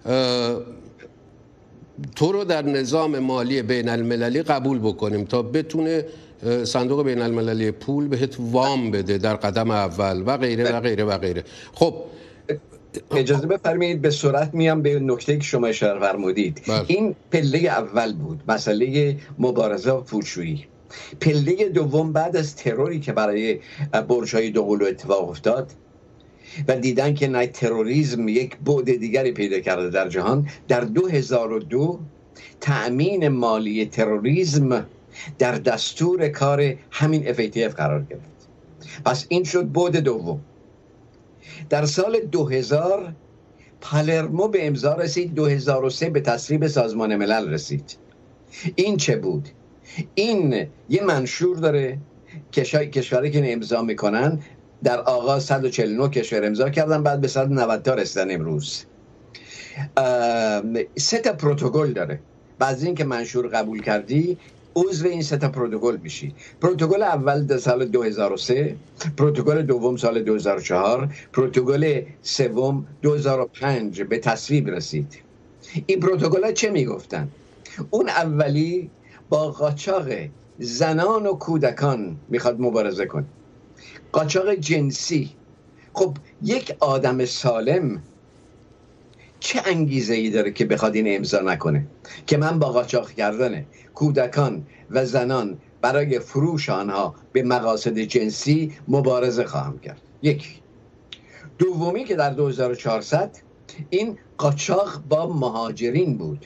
تو رو در نظام مالی بین المللی قبول بکنیم، تا بتونه صندوق بین المللی پول بهت وام بده در قدم اول و غیره و غیره و غیره. خب اجازه بفرمایید به سرعت میام به نکته که شما اشاره فرمودید. این پله اول بود، مسئله مبارزه و پولشویی. پله دوم بعد از تروری که برای برج‌های دوقلو اتفاق افتاد و دیدن که نه تروریسم یک بعد دیگری پیدا کرده در جهان، در 2002 تأمین مالی تروریسم در دستور کار همین FATF قرار گرفت. پس این شد بعد دوم. در سال 2000 پالرمو به امضا رسید، 2003 به تصویب سازمان ملل رسید. این چه بود؟ این یه منشور داره، کشوری که امضا میکنن در آغاز 149 کشور امضا کردن، بعد به 190 تا رسیدن امروز. 3 تا پروتکل داره. بعد از اینکه منشور قبول کردی عضو این 3 تا پروتکل میشی. پروتکل اول در سال 2003، پروتکل دوم سال 2004، پروتکل سوم 2005 به تصویب رسید. این پروتکل ها چه میگفتن؟ اون اولی با قاچاق زنان و کودکان میخواد مبارزه کنه، قاچاق جنسی. خب یک آدم سالم چه انگیزه ای داره که بخواد این امضا نکنه که من با قاچاق کردن کودکان و زنان برای فروش آنها به مقاصد جنسی مبارزه خواهم کرد؟ یک. دومی که در 2400 این قاچاق با مهاجرین بود،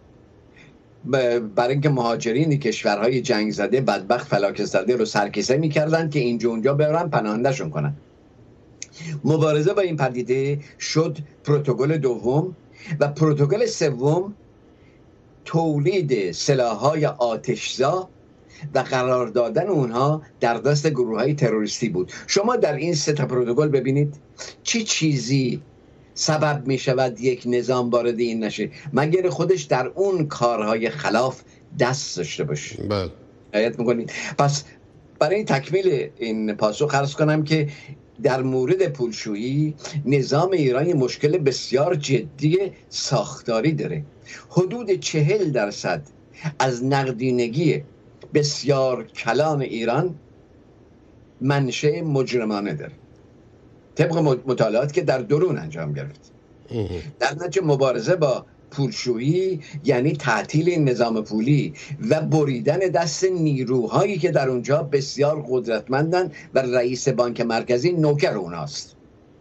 برای اینکه مهاجرین کشورهای جنگ زده بدبخت فلاکه زده رو سرکیسه میکردن که اینجا اونجا برن پناهندهشون کنن. مبارزه با این پدیده شد پروتکل دوم، و پروتکل سوم تولید سلاح‌های آتشزا و قرار دادن اونها در دست گروه‌های تروریستی بود. شما در این سه تا پروتکل ببینید چه چیزی سبب می شود یک نظام وارد این نشه مگر خودش در اون کارهای خلاف دست داشته باشه. بله. حیات میکنید. پس برای تکمیل این پاسخ عرض کنم که در مورد پولشویی نظام ایران مشکل بسیار جدی ساختاری داره. حدود 40% از نقدینگی بسیار کلان ایران منشأ مجرمانه داره، طبق مطالعات که در درون انجام گرفت. در نتیجه مبارزه با پولشویی یعنی تعطیل این نظام پولی و بریدن دست نیروهایی که در اونجا بسیار قدرتمندن و رئیس بانک مرکزی نوکر اوناست.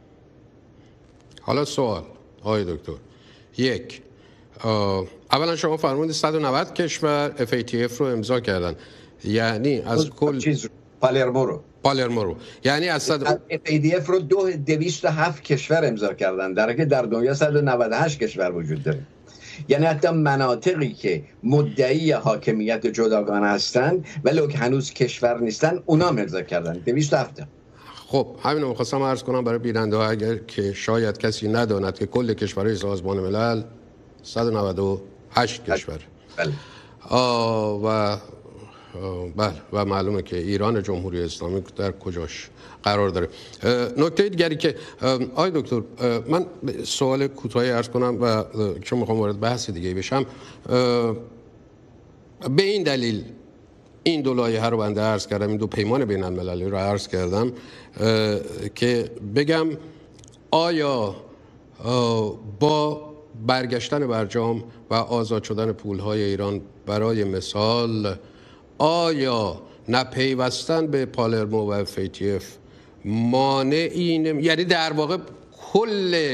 حالا سوال آقای دکتر، یک، اولا شما فرمودید 190 کشور FATF رو امضا کردن، یعنی از کل پالرمو رو یعنی از FATF رو 207 کشور امضا کردن، در حالی که در دنیا 198 کشور وجود داره. یعنی حتی مناطقی که مدعی حاکمیت جداگانه هستند ولی هنوز کشور نیستن اونا امضا کردن 207. خب همین رو می‌خواستم عرض کنم برای بیننده‌ها، اگر که شاید کسی نداند که کل کشورهای سازمان ملل 198 کشور. بله. و معلومه که ایران جمهوری اسلامی در کجاش قرار داره. نکته دیگری که آقای دکتر، من سوال کوتاهی عرض کنم و چون میخوام وارد بحث دیگه بشم، به این دلیل این دو لایحه رو بنده عرض کردم، این دو پیمان بین المللی رو عرض کردم که بگم آیا با برگشتن برجام و آزاد شدن پولهای ایران برای مثال، آیا نپیوستن به پالرمو و FATF مانعی یعنی در واقع کل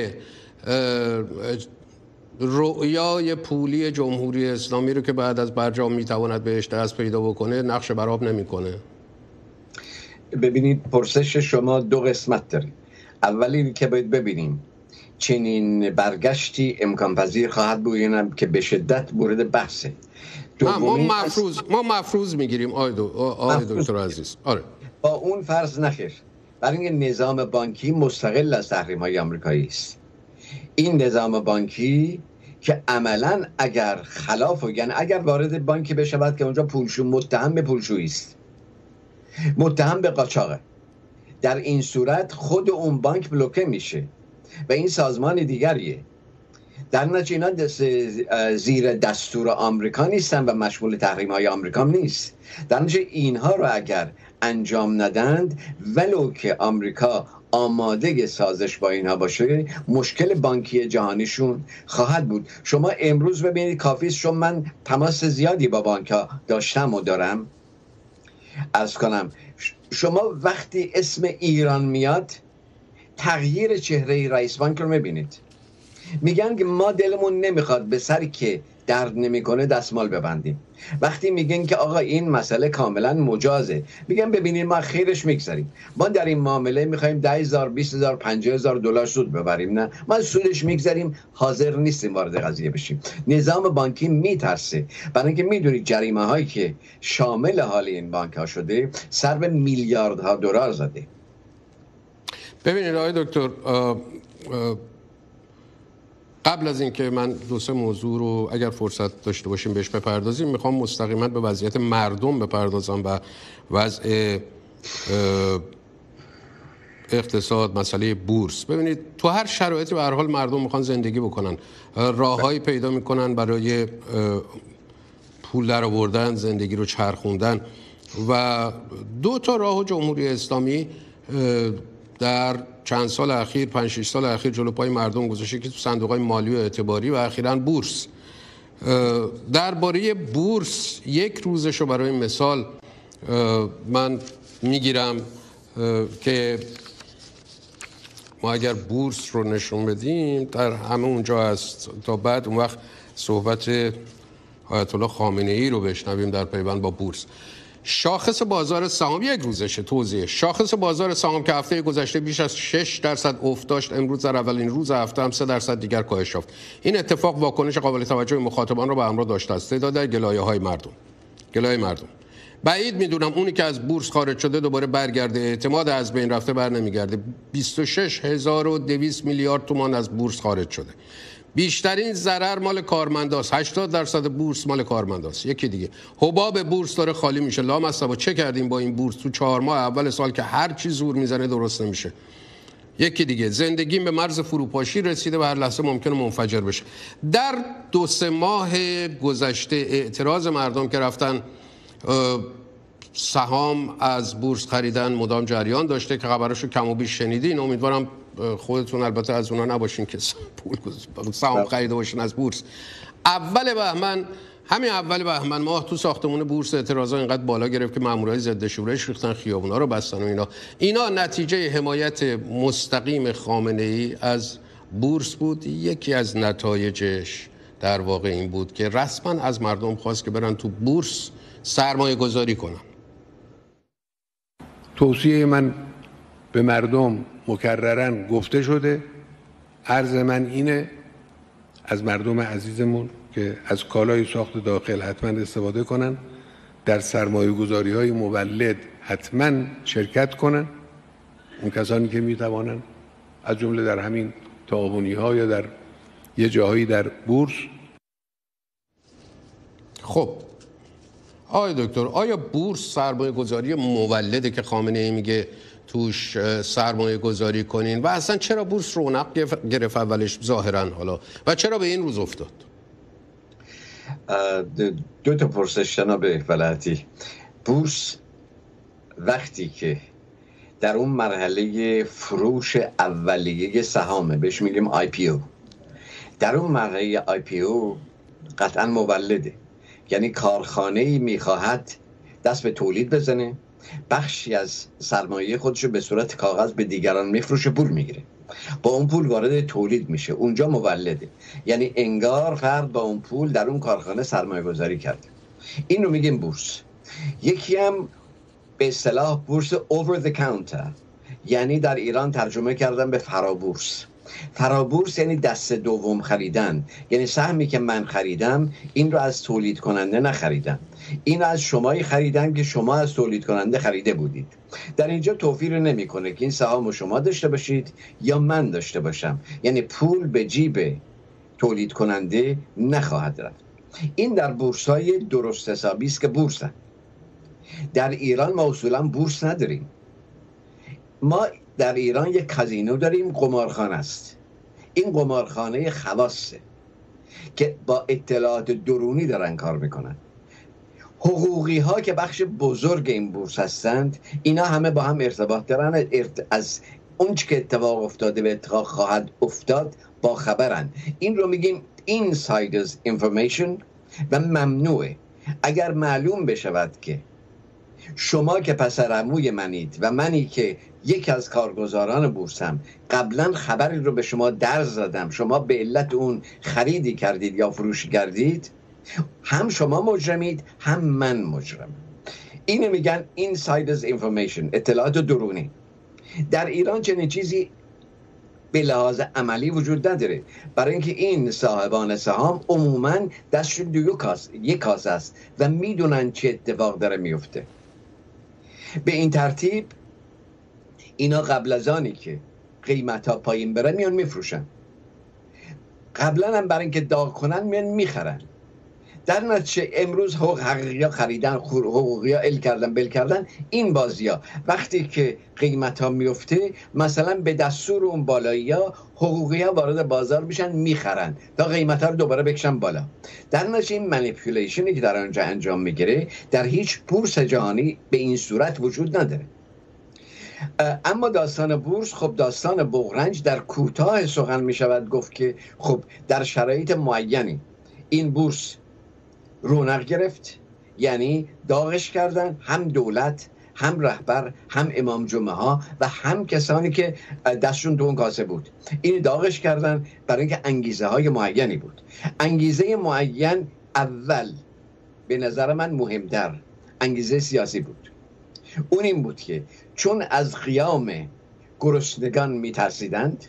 رؤیای پولی جمهوری اسلامی رو که بعد از برجام میتواند بهش دست پیدا بکنه نقش برآب نمیکنه؟ ببینید پرسش شما دو قسمت داره. اولی که باید ببینیم چنین برگشتی امکان پذیر خواهد بود یا نه که به شدت مورد بحثه. ما مفروض میگیریم آقای دکتر عزیز. آره. با اون فرض نخیر، برای اینکه نظام بانکی مستقل از تحریم‌های آمریکایی است. این نظام بانکی که عملاً اگر خلاف یعنی اگر وارد بانکی بشود که اونجا پولشو متهم به پولشویی است، متهم به قاچاقه، در این صورت خود اون بانک بلوکه میشه و این سازمان دیگریه. در نتیجه اینا زیر دستور آمریکا نیستن و مشمول تحریم‌های آمریکا نیست. در نتیجه اینها رو اگر انجام ندند ولو که آمریکا آماده سازش با اینها باشه، مشکل بانکی جهانیشون خواهد بود. شما امروز ببینید کافی است، چون من تماس زیادی با بانک‌ها داشتم و دارم، عرض کنم شما وقتی اسم ایران میاد تغییر چهره رئیس بانک رو میبینید. میگن که ما دلمون نمیخواد به سری که درد نمیکنه دستمال ببندیم. وقتی میگن که آقا این مسئله کاملا مجازه، میگن ببینید ما خیرش میگذاریم، ما در این معامله میخوایم 10,000 20,000 50,000 دلار سود ببریم، نه ما سودش میگذاریم، حاضر نیستیم وارد قضیه بشیم. نظام بانکی میترسه، برای اینکه میدونید جریمه هایی که شامل حال این بانک ها شده سر به میلیاردها دلار زده. ببینید آقای دکتر، قبل از اینکه من دو سه موضوع رو اگر فرصت داشته باشیم بهش بپردازیم، میخوام مستقیما به وضعیت مردم بپردازم و وضع اقتصاد، مسئله بورس. ببینید تو هر شرایطی به هر حال مردم میخوان زندگی بکنن، راههایی پیدا میکنن برای پول در آوردن، زندگی رو چرخوندن. و 2 تا راه جمهوری اسلامی در چند سال اخیر، 5-6 سال اخیر جلو پای مردم گذاشته که تو صندوق‌های مالی و اعتباری و اخیراً بورس. درباره بورس یک روزشو برای مثال من میگیرم که ما اگر بورس رو نشون بدیم در همه اونجا هست، تا بعد اون وقت صحبت آیت الله خامنه‌ای رو بشنویم در پیوند با بورس. شاخص بازار سهام یک روزشه. توضیح: شاخص بازار سهام که هفته گذشته بیش از 6% افت داشت، امروز در اولین روز هفته هم 3% دیگر کاهش یافت. این اتفاق واکنش قابل توجه مخاطبان را به همراه داشته است. تعداد گلایه‌های مردم. بعید میدونم اونی که از بورس خارج شده دوباره برگرده. اعتماد از بین رفته بر نمیگرده. 26200 میلیارد تومان از بورس خارج شده. بیشترین ضرر مال کارمنداست. 80% بورس مال کارمنداست. یکی دیگه، حباب بورس داره خالی میشه. لامصبا چه کردیم با این بورس تو 4 ماه اول سال که هر چی زور میزنه درست نمیشه. یکی دیگه، زندگیم به مرز فروپاشی رسیده و هر لحظه ممکنه منفجر بشه. در 2-3 ماه گذشته اعتراض مردم که رفتن سهام از بورس خریدن مدام جریان داشته که خبراشو کم و بیش شنیدین. امیدوارم خودتون البته از اونا نباشین که سهام خریده باشین از بورس. اول بهمن ماه تو ساختمون بورس اعتراضا اینقدر بالا گرفت که مامورای ضد شورش ریختن، خیابونا رو بستن و اینا نتیجه حمایت مستقیم خامنه‌ای از بورس بود. یکی از نتایجش در واقع این بود که رسما از مردم خواست که برن تو بورس سرمایه گذاری کنن. توصیه من به مردم مکررن گفته شده. عرض من اینه از مردم عزیزمون که از کالای ساخت داخل حتما استفاده کنن، در سرمایه گذاری های مولد حتما شرکت کنن، اون کسانی که میتوانن، از جمله در همین تعاونی ها یا در یه جاهایی در بورس. خب آقای دکتر، آیا بورس سرمایه گذاری مولده که خامنه‌ای میگه توش سرمایه گذاری کنین و اصلا چرا بورس رونق گرفت اولش ظاهرا حالا و چرا به این روز افتاد؟ 2 تا پرسش جناب ولایتی. بورس وقتی که در اون مرحله فروش اولیه سهامه، بهش میگیم IPO، در اون مرحله IPO قطعا مولده، یعنی کارخانه‌ای میخواهد دست به تولید بزنه، بخشی از سرمایه خودشو به صورت کاغذ به دیگران میفروشه، پول میگیره، با اون پول وارد تولید میشه، اونجا مولده، یعنی انگار فرد با اون پول در اون کارخانه سرمایه گذاری کرده. این رو میگیم بورس. یکی هم به اصطلاح بورس over the counter، یعنی در ایران ترجمه کردن به فرابورس. فرابورس یعنی دست دوم خریدن، یعنی سهمی که من خریدم این رو از تولید کننده نخریدم، این از شمایی خریدم که شما از تولید کننده خریده بودید. در اینجا توفیر نمیکنه که این سهام رو شما داشته باشید یا من داشته باشم، یعنی پول به جیب تولید کننده نخواهد رفت. این در بورس های درست حسابی است که بورسن. در ایران ما اصولا بورس نداریم. ما در ایران یک کازینو داریم، قمارخانه است. این قمارخانه خواصه که با اطلاعات درونی دارن کار میکنن. حقوقی ها که بخش بزرگ این بورس هستند، اینا همه با هم ارتباط دارن، از اون چه که اتفاق افتاده و اتفاق خواهد افتاد با خبرن. این رو میگیم insiders information و ممنوعه. اگر معلوم بشود که شما که پسر عموی منید و منی که یکی از کارگزاران بورسم قبلا خبری رو به شما درز زدم، شما به علت اون خریدی کردید یا فروشی کردید، هم شما مجرمید هم من مجرم. اینو میگن insiders information، اطلاعات درونی. در ایران چنین چیزی به لحاظ عملی وجود نداره، برای اینکه این صاحبان سهام عموما دستشون یک کاسه است و میدونن چه اتفاق داره میفته. به این ترتیب اینا قبل از آنی که قیمت ها پایین بره میان میفروشن، قبلا هم برای اینکه داغ کنن میان میخرن. در نتیجه امروز حقوقیا خریدن، حقوقیا ال کردن، بل کردن. این بازیا وقتی که قیمت ها میفته مثلا به دستور اون بالایی ها حقوقیا وارد بازار میشن میخرن تا قیمت ها رو دوباره بکشن بالا. در نتیجه این منیپولیشنی که در آنجا انجام میگیره در هیچ بورس جهانی به این صورت وجود نداره. اما داستان بورس، خب داستان بغرنج در کوتاه سخن می شود گفت که خب در شرایط معینی این بورس رونق گرفت، یعنی داغش کردن هم دولت، هم رهبر، هم امام جمعه ها و هم کسانی که دستشون تو اون کاسه بود. این داغش کردن برای اینکه انگیزه های معینی بود. انگیزه معین اول به نظر من مهمتر انگیزه سیاسی بود. اون این بود که چون از قیام گرسنگان میترسیدند،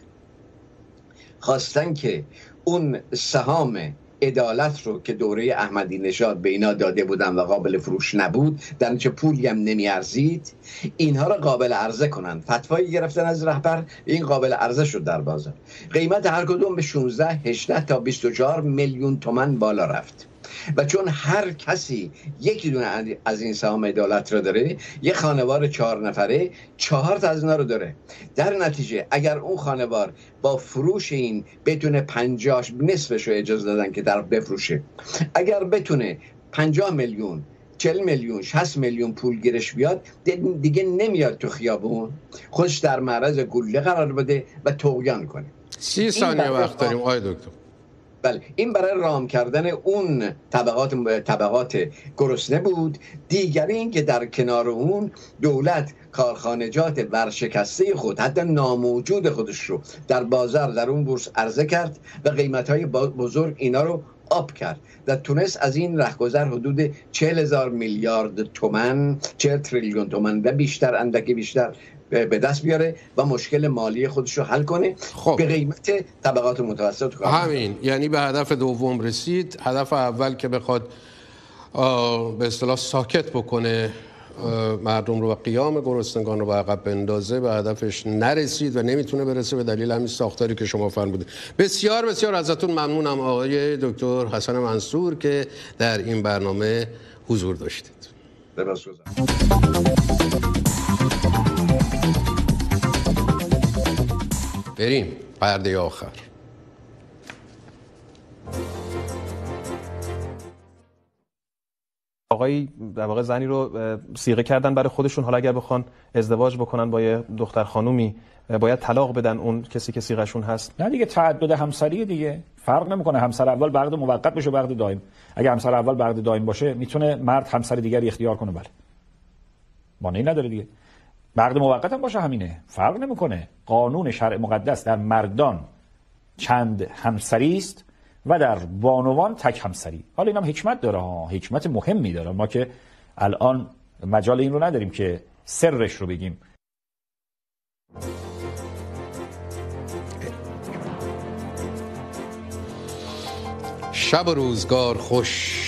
خواستن که اون سهام عدالت رو که دوره احمدی نژاد به اینا داده بودن و قابل فروش نبود، در نتیجه پولی هم نمیارزید، اینها رو قابل عرضه کنن. فتوایی گرفتن از رهبر، این قابل عرضه شد در بازار. قیمت هر کدوم به 16، 18 تا 24 میلیون تومان بالا رفت. و چون هر کسی یکی دونه از این سهام عدالت رو داره، یه خانوار 4 نفره 4 تا از اینا رو داره. در نتیجه اگر اون خانوار با فروش این بتونه 50 نصفش رو اجازه دادن که در بفروشه، اگر بتونه 50 میلیون 40 میلیون 60 میلیون پول گیرش بیاد، دیگه نمیاد تو خیابون خودش در معرض گله قرار بده و طغیان کنه. 30 ثانیه وقت داریم آقای دکتر. بله، این برای رام کردن اون طبقات گرسنه بود. دیگری این که در کنار اون دولت کارخانجات ورشکسته خود، حتی ناموجود خودش رو در بازار، در اون بورس عرضه کرد و قیمت‌های بزرگ اینا رو آب کرد و تونست از این رهگذر حدود 40,000 میلیارد تومان، 40 تریلیون تومان و بیشتر، اندکی بیشتر به دست بیاره و مشکل مالی خودش رو حل کنه. خب. به قیمت طبقات متوسط. همین، یعنی به هدف دوم رسید. هدف اول که بخواد به اصطلاح ساکت بکنه مردم رو و قیام گرسنگان رو به عقب بندازه، به هدفش نرسید و نمیتونه برسه به دلیل همین ساختاری که شما فرمودید. بسیار بسیار ازتون ممنونم آقای دکتر حسن منصور که در این برنامه حضور داشتید. بریم پرده آخر. آقای در واقع زنی رو صیغه کردن برای خودشون، حالا اگر بخوان ازدواج بکنن با یه دختر خانومی باید طلاق بدن اون کسی که صیغه‌شون هست؟ نه دیگه، تعدد همسری دیگه فرق نمیکنه. همسر اول بعد موقت بشه بعد دائم. اگه همسر اول بعد دائم باشه میتونه مرد همسر دیگری اختیار کنه، بله، مانعی نداره دیگه. بعد موقت هم باشه همینه، فرق نمیکنه. قانون شرع مقدس در مردان چند همسری است و در بانوان تک همسری. حالا اینم حکمت داره ها، حکمت مهمی داره. ما که الان مجال این رو نداریم که سرش رو بگیم. شب و روزگار خوش.